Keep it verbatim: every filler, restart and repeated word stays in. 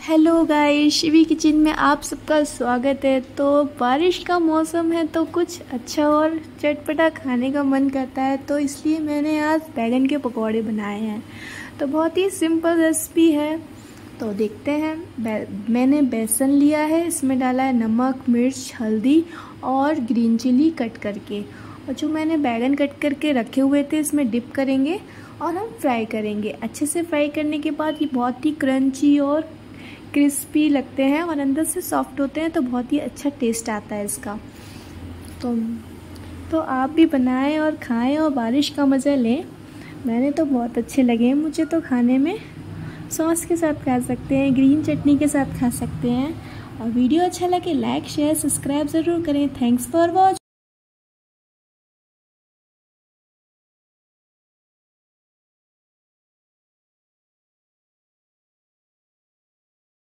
Hello guys, Shivi kitchen में आप सबका स्वागत है। तो बारिश का मौसम है तो कुछ अच्छा और चटपटा खाने का मन करता है, तो इसलिए मैंने आज बैगन के पकौड़े बनाए हैं। तो बहुत ही सिंपल रेसिपी है, तो देखते हैं। मैंने बेसन लिया है, इसमें डाला है नमक, मिर्च, हल्दी और ग्रीन चिली कट करके, और जो मैंने बैगन कट करके रखे हुए थे इसमें डिप करेंगे और हम फ्राई करेंगे। अच्छे से फ्राई करने के बाद ये बहुत ही क्रंची और क्रिस्पी लगते हैं और अंदर से सॉफ्ट होते हैं, तो बहुत ही अच्छा टेस्ट आता है इसका। तो तो आप भी बनाएं और खाएं और बारिश का मज़ा लें। मैंने तो बहुत अच्छे लगे मुझे, तो खाने में सॉस के साथ खा सकते हैं, ग्रीन चटनी के साथ खा सकते हैं। और वीडियो अच्छा लगे लाइक शेयर सब्सक्राइब ज़रूर करें। Thanks for watching.